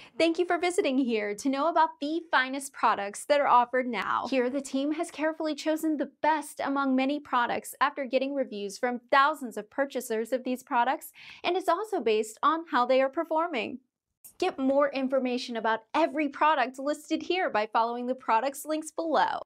Thank you for visiting here to know about the finest products that are offered now. Here, the team has carefully chosen the best among many products after getting reviews from thousands of purchasers of these products, and it's also based on how they are performing. Get more information about every product listed here by following the products links below.